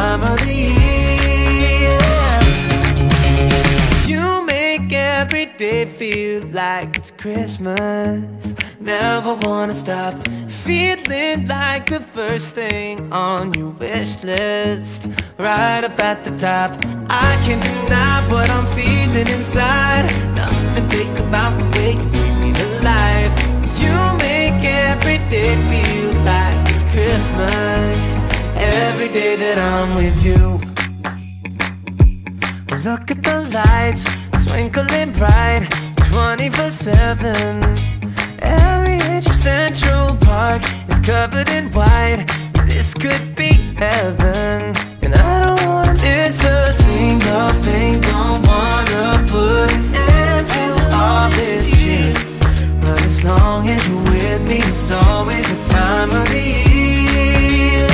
time of the year. You make every day feel like it's Christmas. Never wanna stop feeling like the first thing on your wish list, right up at the top. I can't deny what I'm feeling inside. Nothing fake about the way you bring me to life. You make every day feel like it's Christmas. Every day that I'm with you. Look at the lights twinkling bright 24/7. Every inch of Central Park is covered in white. This could be heaven, and I don't wanna miss a single thing. Don't wanna put an end to all this shit, but as long as you're with me, it's always the time of the year.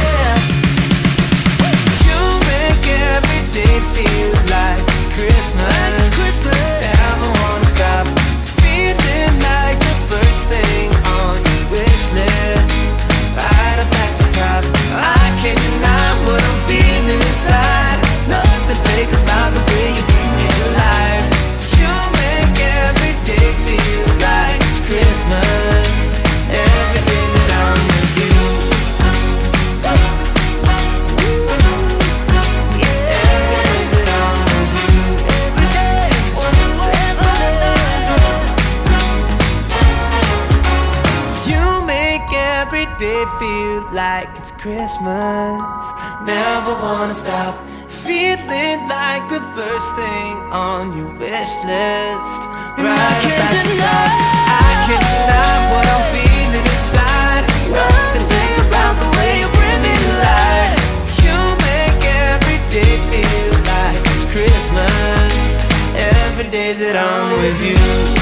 You make every day feel like it's Christmas. Never wanna stop feeling like the first thing on your wish list, right up at the top. I can't deny what I'm feeling inside. Nothing fake about the way you bring me to life. You make every day feel like it's Christmas. Every day that I'm with you. Yeah, every day that I'm with you. Every day, you make every day feel like it's Christmas. Never wanna stop feeling like the first thing on your wish list, right up at the top. I can't deny what I'm feeling inside. Nothing fake about the way you bring me to life. You make every day feel like it's Christmas. Every day that I'm with you.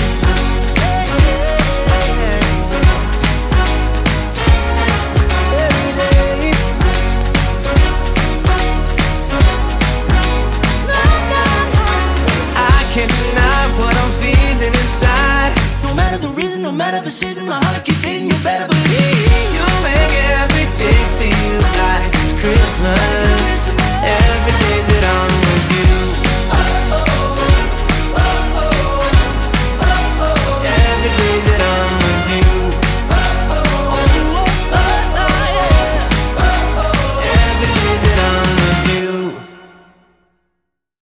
Can't deny what I'm feeling inside. No matter the reason, no matter the season, my heart will keep beating. You better believe. You make every day feel like it's Christmas.